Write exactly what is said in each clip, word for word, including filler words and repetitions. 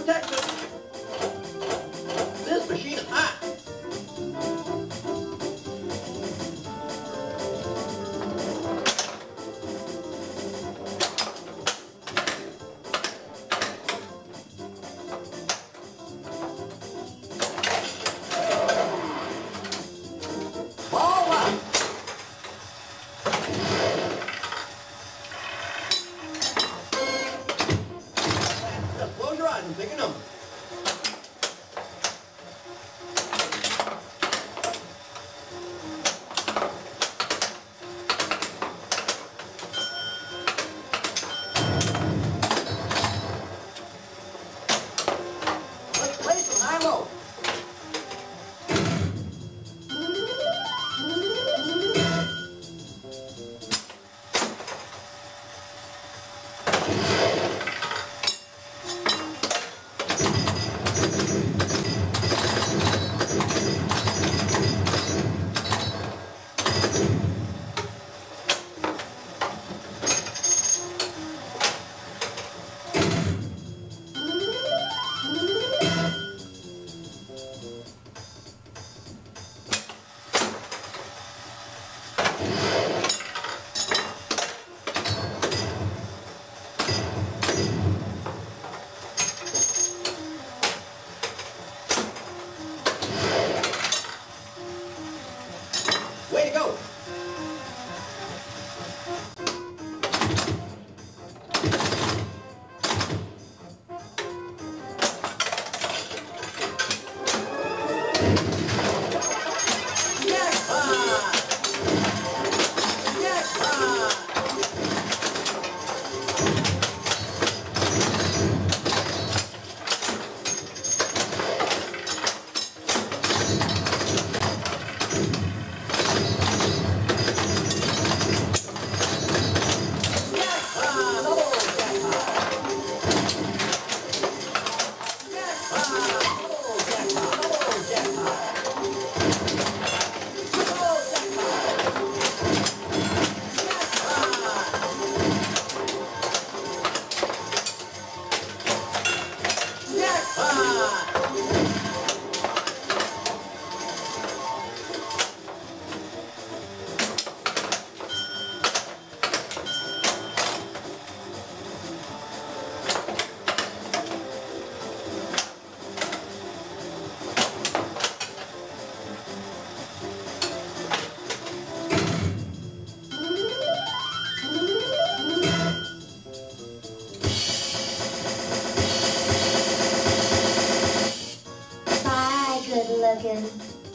Texas. This machine is hot. All right. Just close your eyes and pick a number. Let's play some high-low. Way to go! Jackpot! Jackpot! Bye, good looking.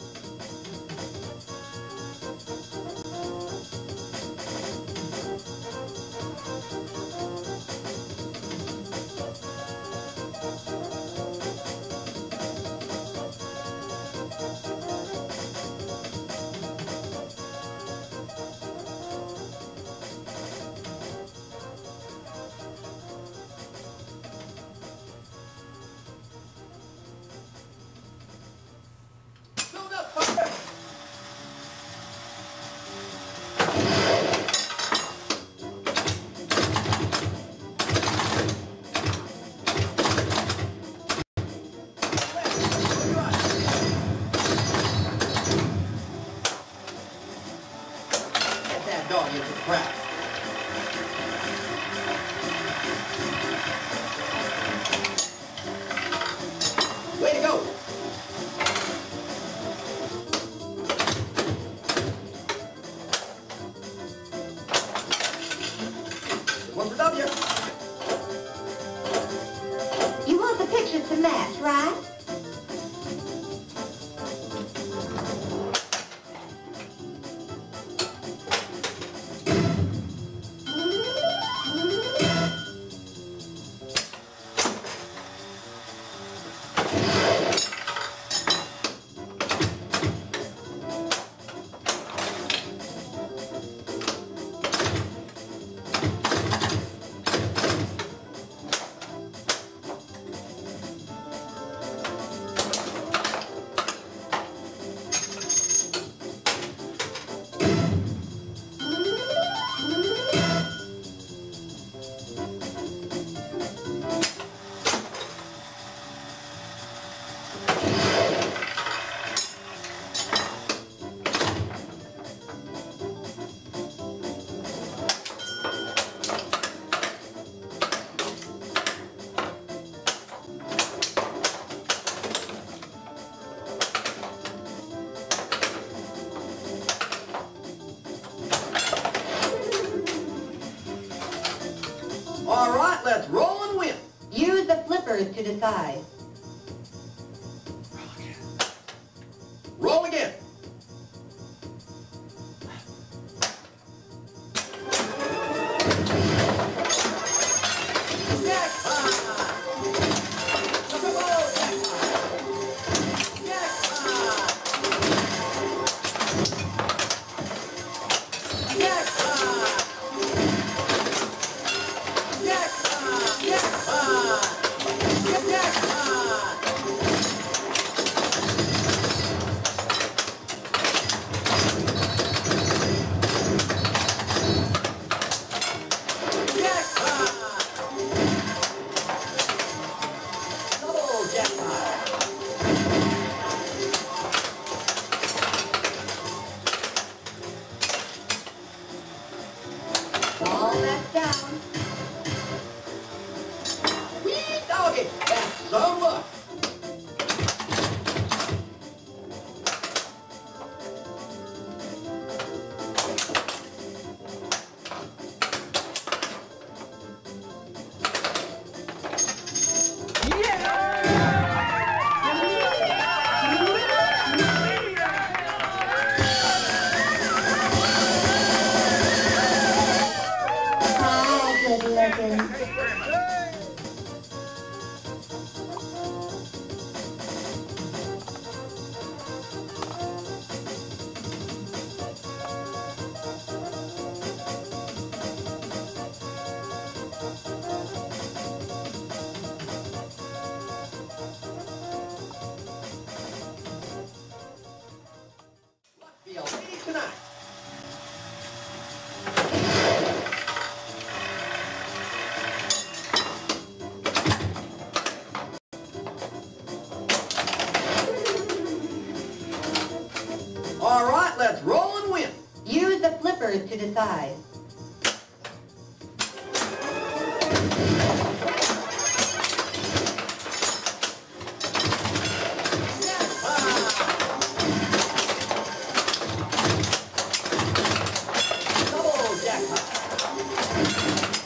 Build up, fucker! Get that dog into the crowd. Way to go! One for W. You want the pictures to match, right? All right, let's roll and win. Use the flippers to decide. Roll again. All that's down. Wee doggy, that's some luck. Hi, good looking. Be a lady tonight. All right, let's roll and win. Use the flippers to decide. Double jackpot.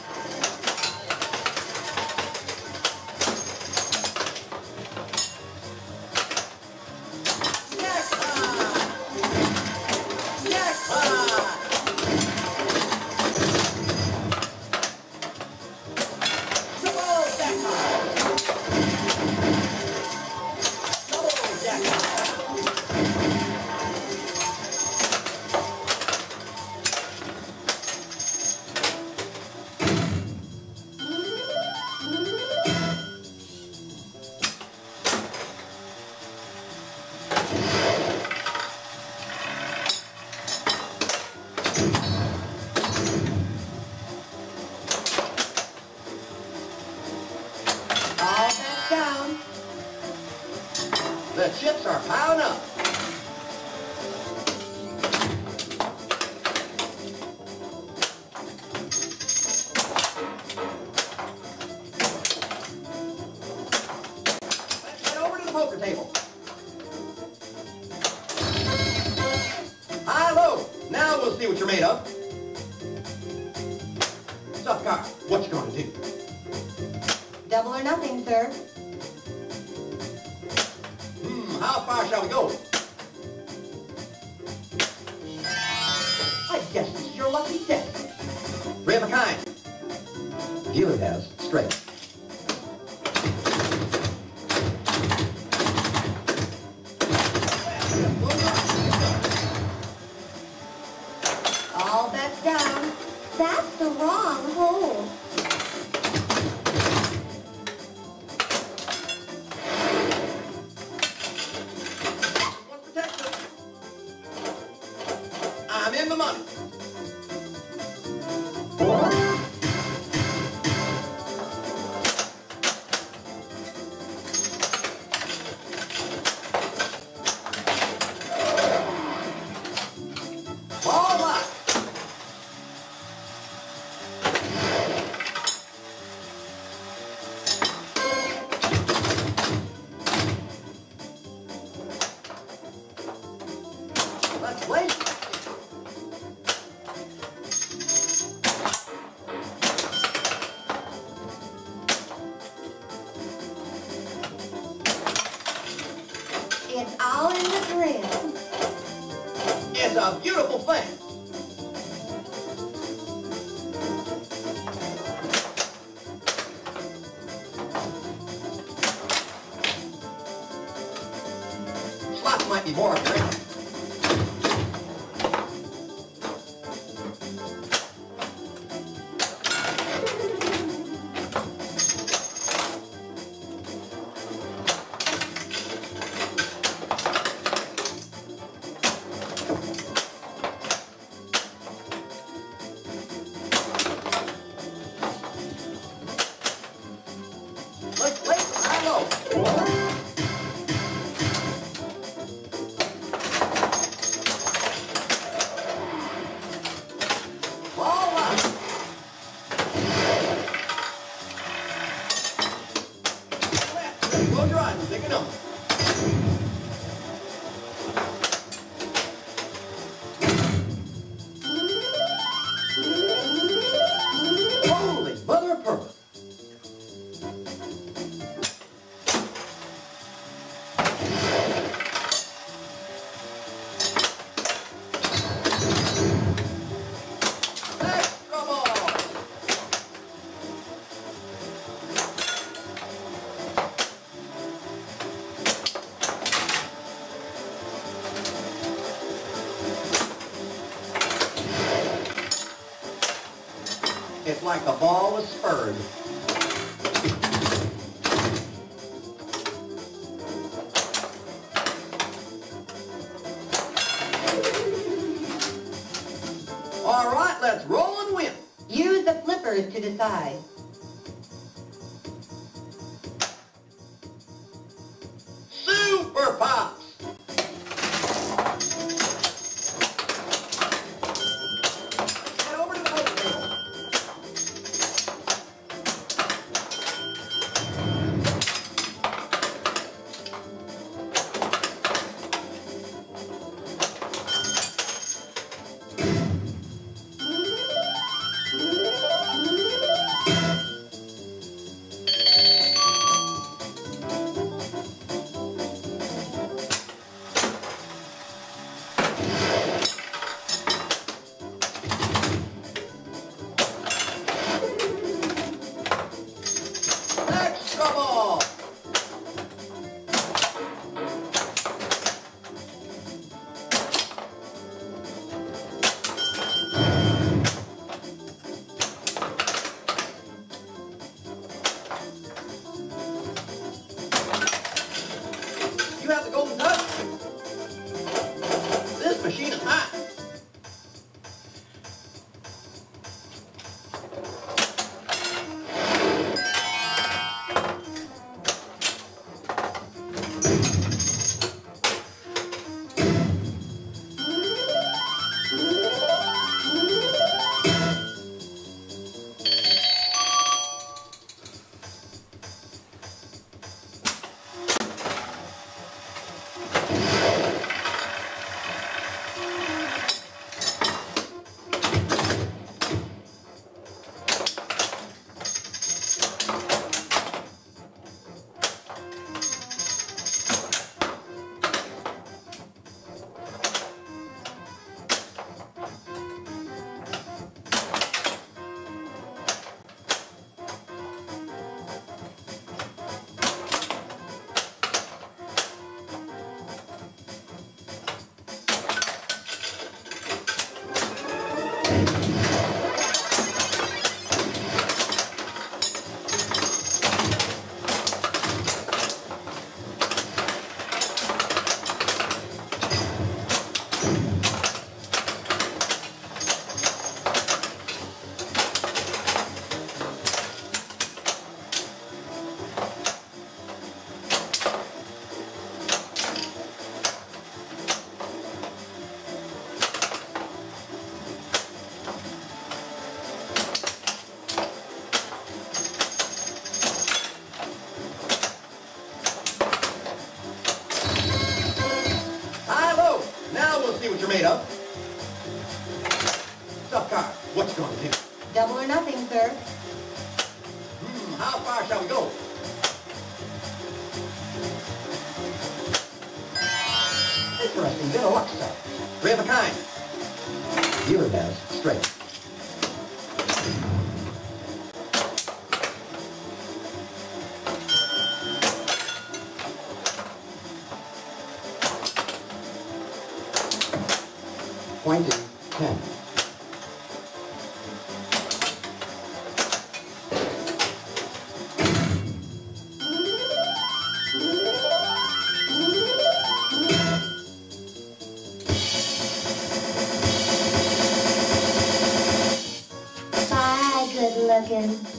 All that's down. The chips are piling up. Let's head over to the poker table. High low. Now we'll see what you're made of. Tough car. What you gonna do? Double or nothing, sir. Hmm, how far shall we go? I guess this is your lucky set. Three of a kind. Dealer has straight. All that's down. That's the wrong hole. One protection. I'm in the money. in the grill. It's a beautiful thing. Slots might be more apparent. Let's wait for I know. All right. Close your eyes and take a number. Holy mother of pearl. Extra ball. It's like the ball was spurred. All right, let's roll and win. Use the flippers to decide. Super Pops. Head over to the poker table. Extra ball. You have the golden touch. This machine is hot. See what you're made of. Tough card. What you gonna do? Double or nothing, sir. Hmm, how far shall we go? Interesting bit of luck, sir. Three of a kind. Dealer has straight. Point is ten. Bye, good looking.